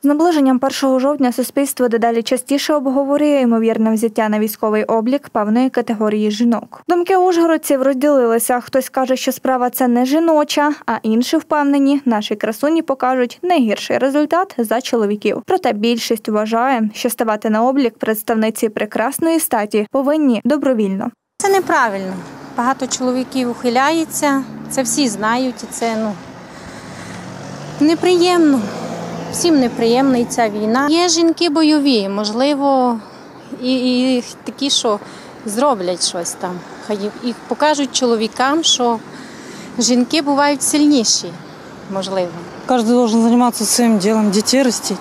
З наближенням 1 жовтня суспільство дедалі частіше обговорює ймовірне взяття на військовий облік певної категорії жінок. Думки ужгородців розділилися. Хтось каже, що справа це не жіноча, а інші впевнені, наші красуні покажуть не гірший результат за чоловіків. Проте більшість вважає, що ставати на облік представниці прекрасної статі повинні добровільно. Це неправильно. Багато чоловіків ухиляється, це всі знають, і це неприємно. Всім неприємна і ця війна. Є жінки бойові, можливо, і такі, що зроблять щось там. Хай їх покажуть чоловікам, що жінки бувають сильніші, можливо. Кожен має займатися своїм ділом, дітей ростити.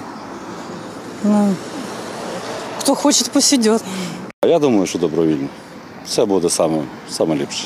Хто хоче, посиде. Я думаю, що добровільно. Це буде саме ліпше.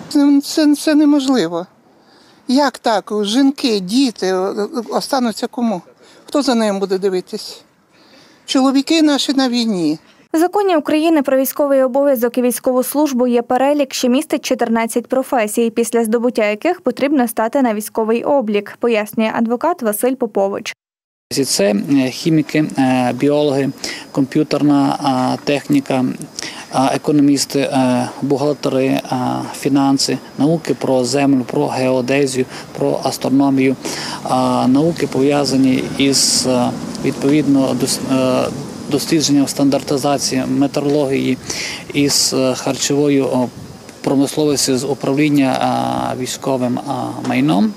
Це неможливо. Як так? Жінки, діти остануться кому? Хто за ним буде дивитись? Чоловіки наші на війні. В законі України про військовий обов'язок і військову службу є перелік, що містить 14 професій, після здобуття яких потрібно стати на військовий облік, пояснює адвокат Василь Попович. Це хіміки, біологи, комп'ютерна техніка, економісти, бухгалтери, фінанси, науки про землю, про геодезію, про астрономію, науки пов'язані із відповідно дослідженням стандартизації, метрології, із харчовою промисловістю, з управління військовим майном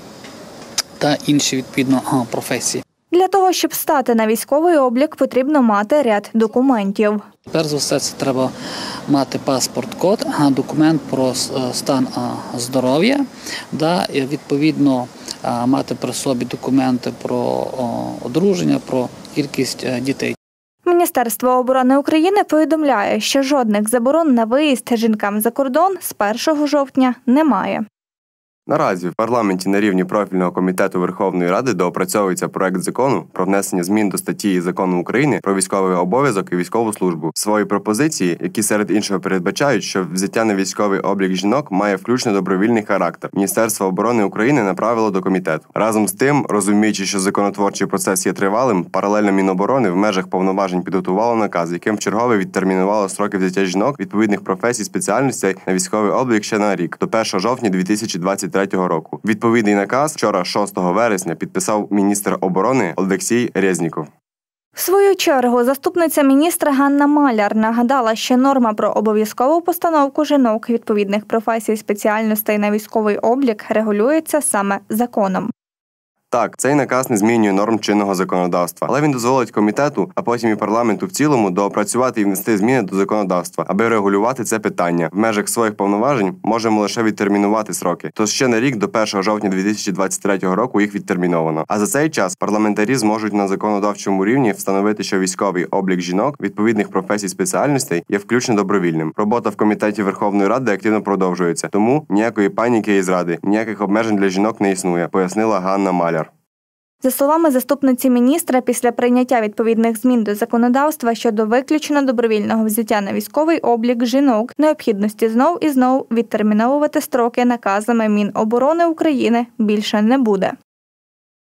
та інші відповідно професії. Для того, щоб стати на військовий облік, потрібно мати ряд документів. Перш за все, це треба мати паспорт-код, документ про стан здоров'я, відповідно мати при собі документи про одруження, про кількість дітей. Міністерство оборони України повідомляє, що жодних заборон на виїзд жінкам за кордон з 1 жовтня немає. Наразі в парламенті на рівні профільного комітету Верховної Ради доопрацьовується проект закону про внесення змін до статті Закону України про військовий обов'язок і військову службу. Свої пропозиції, які серед іншого передбачають, що взяття на військовий облік жінок має включно добровільний характер, Міністерство оборони України направило до комітету. Разом з тим, розуміючи, що законотворчий процес є тривалим, паралельно Міноборони в межах повноважень підготувало наказ, яким вчергове відтермінувало строки взяття жінок відповідних професій спеціальностей на військовий облік ще на рік, до 1 жовтня 2023 року. Відповідний наказ вчора, 6 вересня, підписав міністр оборони Олексій Резніков. В свою чергу, заступниця міністра Ганна Маляр нагадала, що норма про обов'язкову постановку жінок відповідних професій спеціальностей на військовий облік регулюється саме законом. Так, цей наказ не змінює норм чинного законодавства, але він дозволить комітету, а потім і парламенту в цілому, доопрацювати і внести зміни до законодавства, аби регулювати це питання. В межах своїх повноважень можемо лише відтермінувати сроки. Тож ще на рік до 1 жовтня 2023 року їх відтерміновано. А за цей час парламентарі зможуть на законодавчому рівні встановити, що військовий облік жінок відповідних професій спеціальностей є включно добровільним. Робота в комітеті Верховної Ради активно продовжується. Тому ніякої паніки і зради, ніяких обмежень для жінок не існує, пояснила Ганна Маляр. За словами заступниці міністра, після прийняття відповідних змін до законодавства щодо виключно добровільного взяття на військовий облік жінок, необхідності знов і знов відтерміновувати строки наказами Міноборони України більше не буде.